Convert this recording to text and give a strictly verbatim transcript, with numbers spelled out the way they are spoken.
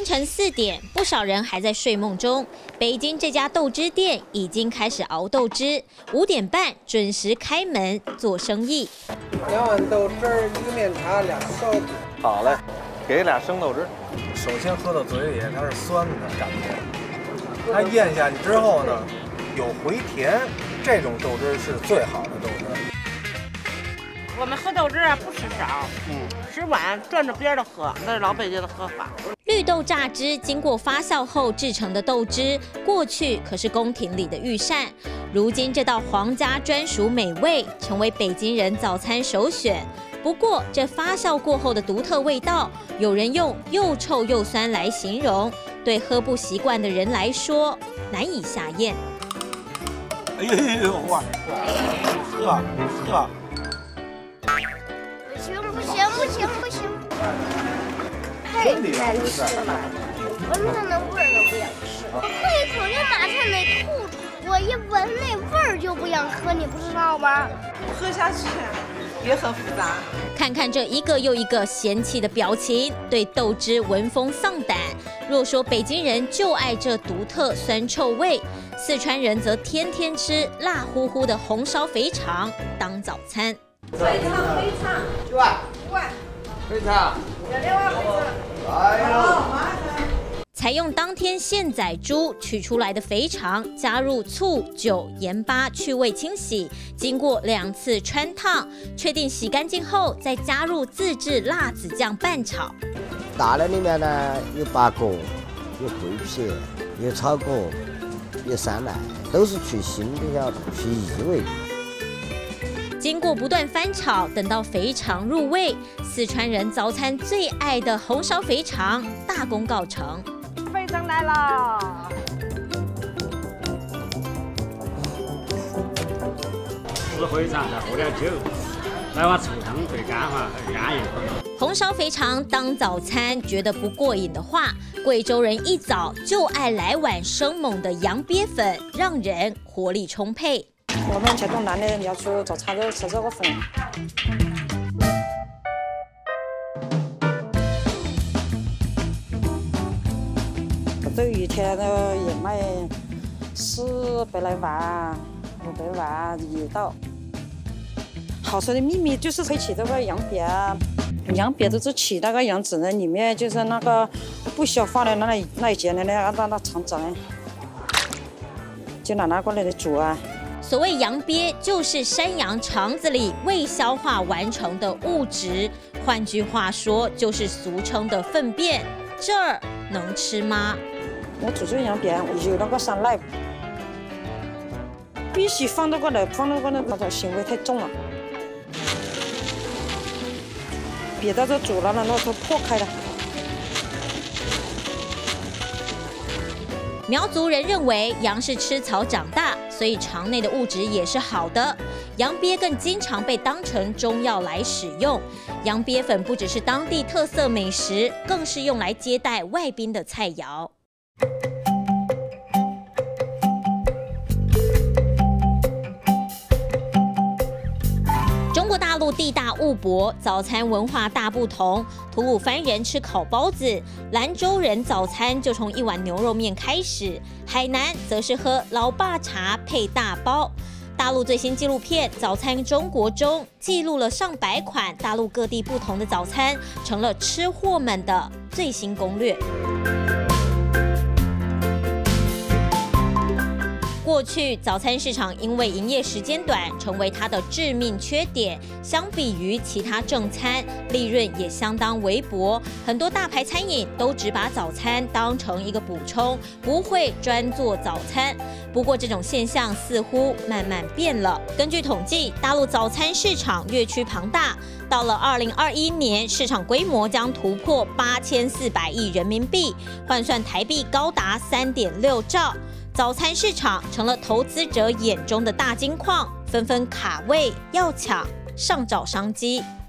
晨四点，不少人还在睡梦中。北京这家豆汁店已经开始熬豆汁，五点半准时开门做生意。 两碗豆汁，一个面茶，俩烧饼。 好嘞，给俩生豆汁。 首先喝到嘴里，它是酸的感觉，它咽下去之后呢，有回甜，这种豆汁是最好的豆汁。 我们喝豆汁啊，不吃少，嗯，吃碗转着边的喝，那是老北京的喝法。 绿豆榨汁经过发酵后制成的豆汁，过去可是宫廷里的御膳，如今这道皇家专属美味成为北京人早餐首选。不过，这发酵过后的独特味道，有人用又臭又酸来形容，对喝不习惯的人来说难以下咽。 哎呦呦呦，哇，喝喝。 不行不行不行不行，太难吃了，闻着那味儿都不想吃。我喝一口就马上得吐出，我一闻那味儿就不想喝，你不知道吗？ 喝下去，别很复杂。 看看这一个又一个嫌弃的表情，对豆汁闻风丧胆。若说北京人就爱这独特酸臭味，四川人则天天吃辣乎乎的红烧肥肠当早餐。 肥肠，肥肠， 一碗， 一碗， 肥肠， 两碗肥肠。 来喽！ 采用当天现宰猪取出来的肥肠，加入醋、酒、盐巴去味清洗，经过两次穿烫，确定洗干净后，再加入自制辣子酱拌炒。 大的里面呢有八角、有桂皮、有草果、有山奈，都是去腥的，要去异味。 经过不断翻炒，等到肥肠入味，四川人早餐最爱的红烧肥肠大功告成。 肥肠来了， 吃肥肠再喝点酒，来碗醋汤最干哈，安逸。 红烧肥肠当早餐觉得不过瘾的话，贵州人一早就爱来碗生猛的羊瘪粉，让人活力充沛。 我们这种男的人要出做餐都吃这个粉。这一天都也卖四百来万、五百万一道。好吃的秘密就是可以起这个羊瘪，羊瘪都是起那个羊脂呢，里面就是那个不消化的那那一节的那那那肠子，就拿那过来煮啊。 所谓羊瘪，就是山羊肠子里未消化完成的物质，换句话说，就是俗称的粪便。这儿能吃吗？ 我煮这羊瘪有那个山奈，必须放到过来，放到过来那种腥味太重了，别到这煮了了，那都破开了。 苗族人认为羊是吃草长大，所以肠内的物质也是好的。羊瘪更经常被当成中药来使用。羊瘪粉不只是当地特色美食，更是用来接待外宾的菜肴。中国大陆地大物博，早餐文化大不同。吐鲁番人吃烤包子，兰州人早餐就从一碗牛肉面开始，海南则是喝老爸茶配大包。大陆最新纪录片《早餐中国》中记录了上百款大陆各地不同的早餐，成了吃货们的最新攻略。 过去早餐市场因为营业时间短，成为它的致命缺点。相比于其他正餐，利润也相当微薄。很多大牌餐饮都只把早餐当成一个补充，不会专做早餐。不过这种现象似乎慢慢变了。根据统计，大陆早餐市场越趋庞大，到了二零二一年，市场规模将突破八千四百亿人民币，换算台币高达三点六兆。 早餐市场成了投资者眼中的大金矿，纷纷卡位要抢，上找商机。